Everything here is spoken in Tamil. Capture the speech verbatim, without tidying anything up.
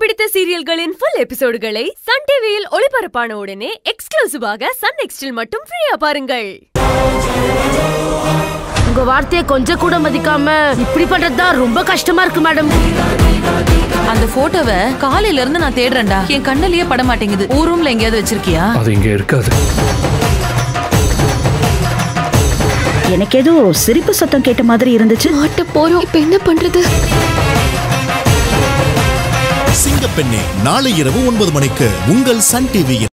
பிடித்த சீரியல்களின் full எபிசோடுகளை சன் டிவியில் ஒளிபரப்பான உடனே எக்ஸ்க்ளூசிவாக சன் நெக்ஸ்டில் மட்டும் ஃப்ரீயா பாருங்கள். உங்க வார்த்தையை கொஞ்சம் கூட மதிக்காம இப்படி பண்றதா ரொம்ப கஷ்டமா இருக்கு மேடம். அந்த போட்டோவை காலையில இருந்து நான் தேடுறேன்டா. என் கண்ணிலேயே பட மாட்டேங்குது. ஊர் ரூம்ல எங்கயாவது வச்சிருக்கியா? அது இங்க இருக்காது. எனக்கு ஏதோ சிரிப்பு சத்தம் கேட்ட மாதிரி இருந்துச்சு. மாட்ட போறோம். இப்ப என்ன பண்றது? சிங்கப்பெண்ணே நாளை இரவு ஒன்பது மணிக்கு உங்கள் சன் டிவியில்.